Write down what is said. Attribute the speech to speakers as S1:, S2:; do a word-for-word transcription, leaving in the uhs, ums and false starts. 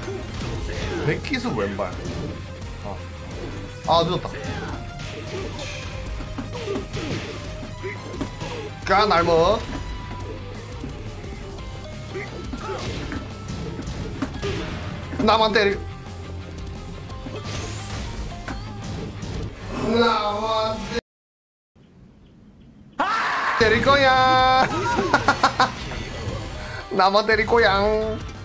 S1: 백기수 왼발. 아, 아 늦었다. 까 날먹. 나만 때리. 나만 때릴 거야. 나만 때릴 거야.